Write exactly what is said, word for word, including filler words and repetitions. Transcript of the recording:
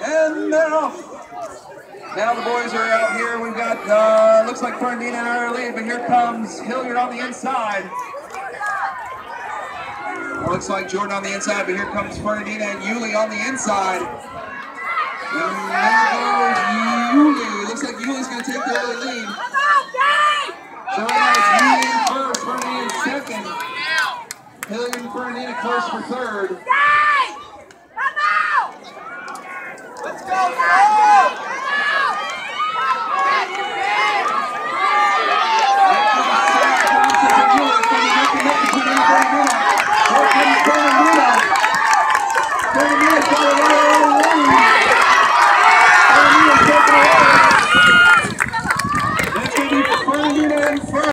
And they're off. Now the boys are out here. We've got, uh, looks like Fernandina in our lead, but here comes Hilliard on the inside. Looks like Jordan on the inside, but here comes Fernandina and Yuli on the inside. And there goes Yuli. Looks like Yuli's going to take the early lead. So right now it's Yuli in first, Fernandina in second. Hilliard and Fernandina close for third. Let's go, go!